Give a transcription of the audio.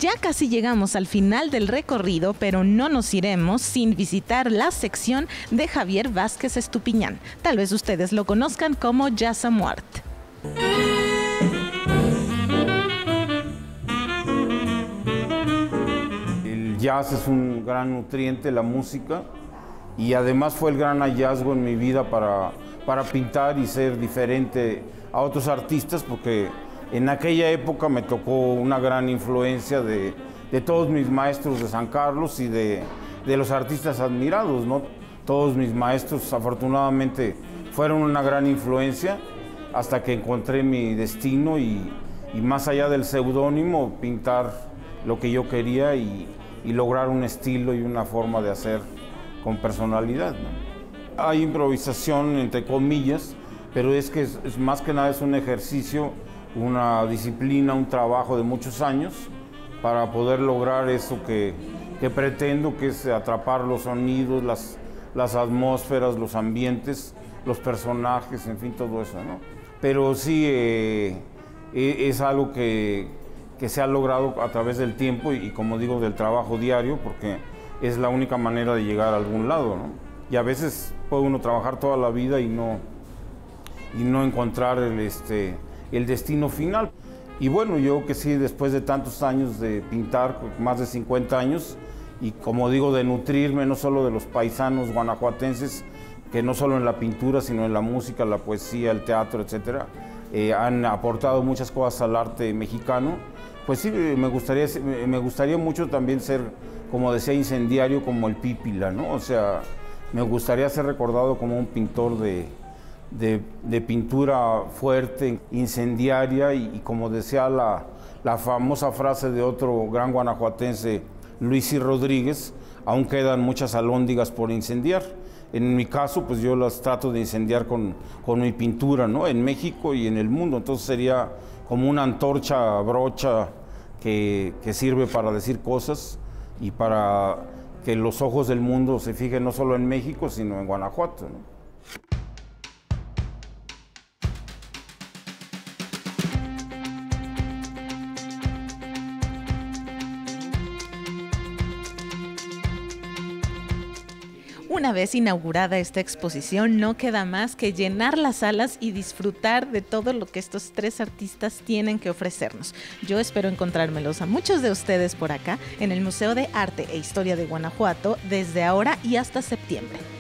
Ya casi llegamos al final del recorrido, pero no nos iremos sin visitar la sección de Javier Vázquez Estupiñán. Tal vez ustedes lo conozcan como Jazz Amuart. El jazz es un gran nutriente, la música, y además fue el gran hallazgo en mi vida para pintar y ser diferente a otros artistas, porque en aquella época me tocó una gran influencia de todos mis maestros de San Carlos y de los artistas admirados, ¿no? Todos mis maestros afortunadamente fueron una gran influencia hasta que encontré mi destino y más allá del seudónimo, pintar lo que yo quería y lograr un estilo y una forma de hacer con personalidad, ¿no? Hay improvisación entre comillas, pero es que es más que nada es un ejercicio, una disciplina, un trabajo de muchos años para poder lograr eso que pretendo, que es atrapar los sonidos, las atmósferas, los ambientes, los personajes, en fin, todo eso, ¿no? Pero sí es algo que se ha logrado a través del tiempo y como digo, del trabajo diario, porque es la única manera de llegar a algún lado, ¿no? Y a veces puede uno trabajar toda la vida y no encontrar el destino final. Y bueno, yo que sí, después de tantos años de pintar, más de 50 años, y como digo, de nutrirme no solo de los paisanos guanajuatenses, que no solo en la pintura, sino en la música, la poesía, el teatro, etcétera, han aportado muchas cosas al arte mexicano. Pues sí, me gustaría mucho también ser, como decía, incendiario como el Pípila, ¿no? O sea, me gustaría ser recordado como un pintor de pintura fuerte, incendiaria y como decía la famosa frase de otro gran guanajuatense, Luis I. Rodríguez, aún quedan muchas alhóndigas por incendiar. En mi caso, pues yo las trato de incendiar con mi pintura, ¿no? En México y en el mundo. Entonces sería como una antorcha brocha que sirve para decir cosas y para que los ojos del mundo se fijen no solo en México, sino en Guanajuato, ¿no? Una vez inaugurada esta exposición, no queda más que llenar las salas y disfrutar de todo lo que estos tres artistas tienen que ofrecernos. Yo espero encontrármelos a muchos de ustedes por acá en el Museo de Arte e Historia de Guanajuato desde ahora y hasta septiembre.